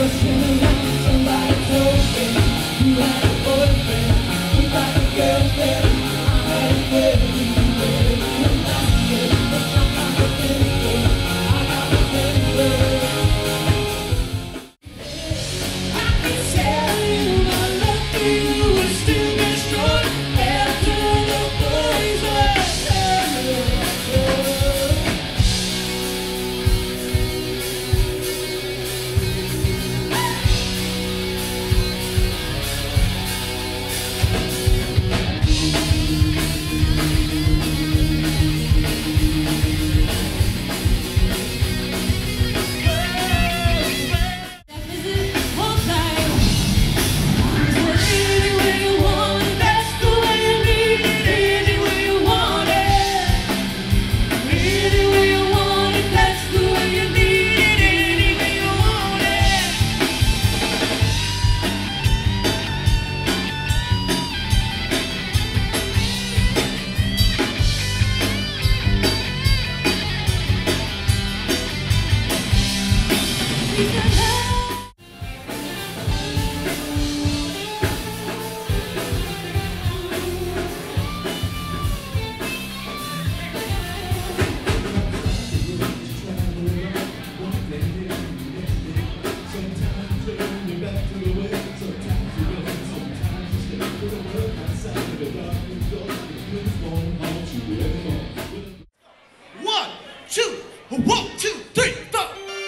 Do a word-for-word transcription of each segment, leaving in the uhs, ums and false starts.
One, two, one, two, three, four.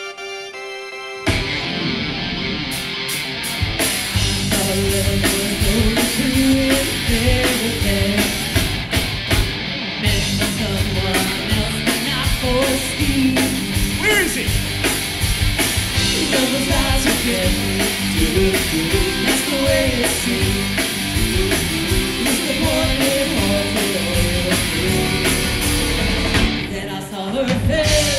Where is he? That's the way it seems. It's the morning then I saw her face.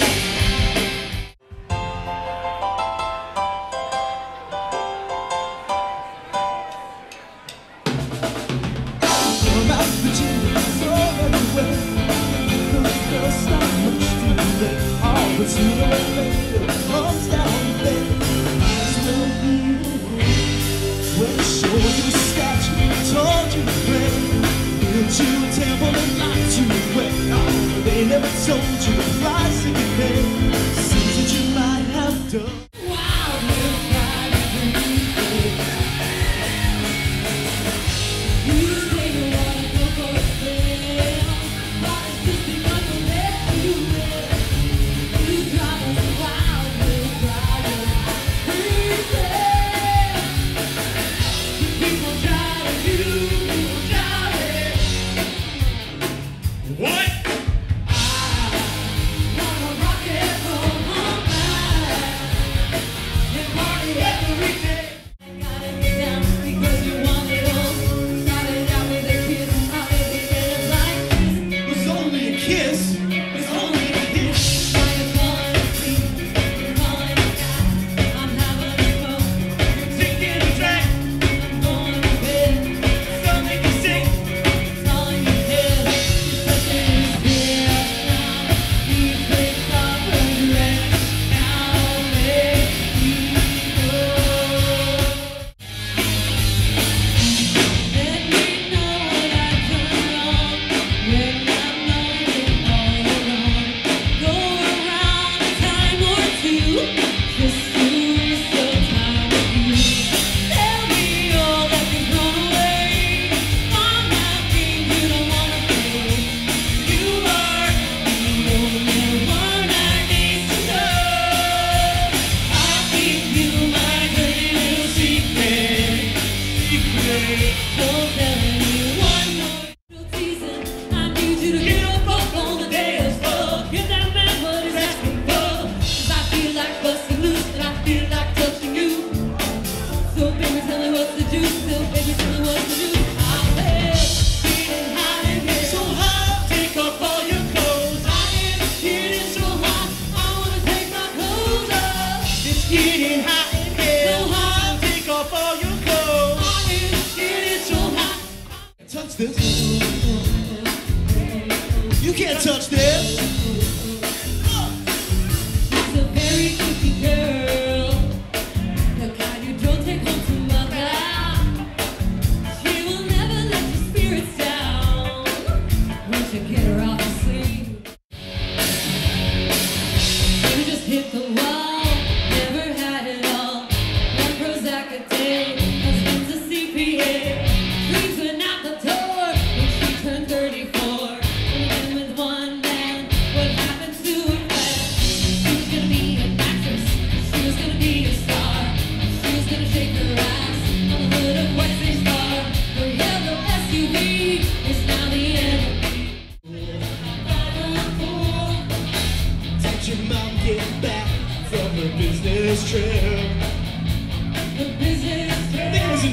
About Virginia, so everywhere. Those girls stop much too late. All but sooner or later comes down there. Might as well be the one. When I showed you a statue, told you to pray.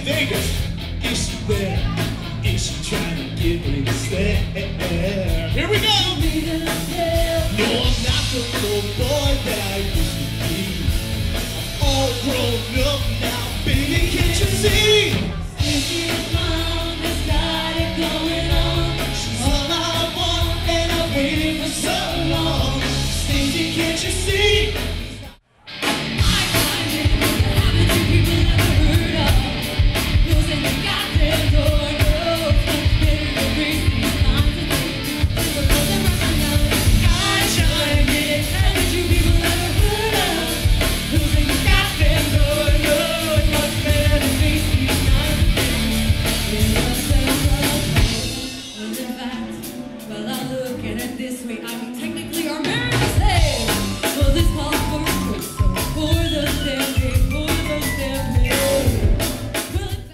Vegas. Is she there? Is she trying to get me to stare? Here we go. No, I'm not the little boy that I used to be. I'm all grown up now, baby, can't you see? Stacy's mom has got it going on. She's all I want, and I've waited for so long. Stacy, can't you see? I find it happen to people never heard of. Closing the goddamn door, no, it's better to raise these lines of things. We're closing right now. I try to get it happen to people never heard of. Closing the goddamn door, no, it's much better to face these lines of things. In ourselves, and in fact, well, I look at it this way, I mean, technically our marriage is dead. Well, this calls for a choice, so for the standing, for the standing. Well, in fact,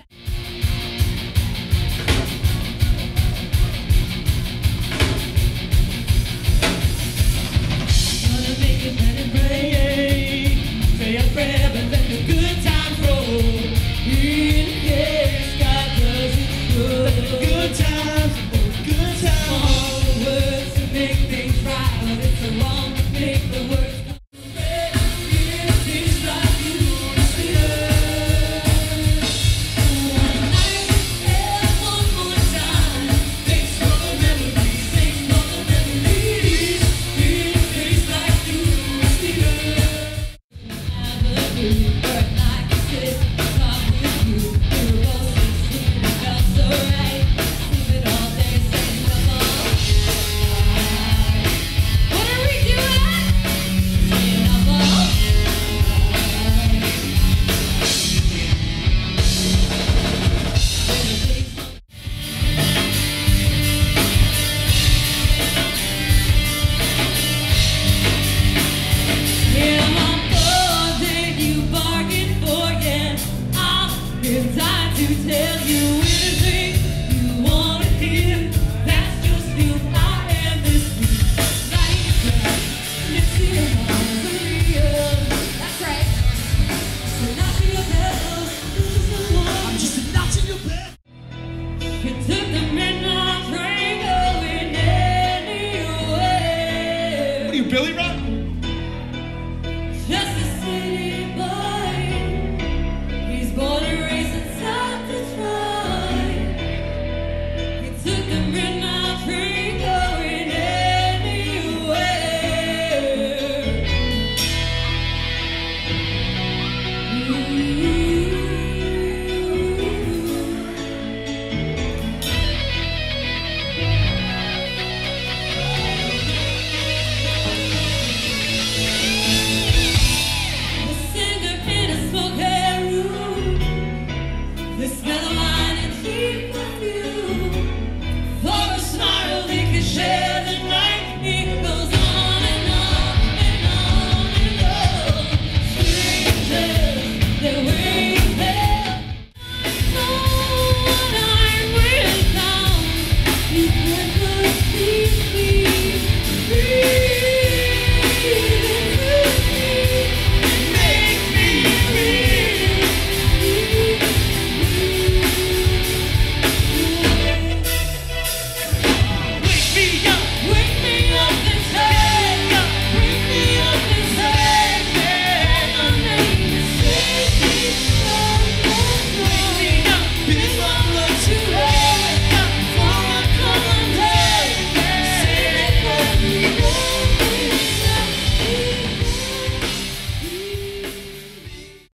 gonna make it better, break. Say a prayer, but let the good times roll. In case God doesn't show. Good times, oh, good times. All the words to make things right, but it's the wrong to make the words come red. It tastes like you wanna see it. One night, and one more time. Thanks for the memories, thanks for the memories. It tastes like you wanna see it. Have a good bird like I said, talk with you. We were both sixteen, it felt so right. Sleeping all day, staying up all night. What are we doing? Staying up all night. Yeah, my thoughts that you bargained for, yeah. I'm inside to tell you anything you wanna hear. That's just who I am this week. Like that, it's your Maria. That's right. So knock me up, this is the one. I'm just a notch in your bed. You took the midnight train going anywhere. What are you, Billy Rock? Just a city boy. He's born and raised in South Detroit. He took the midnight train going anywhere. Ooh.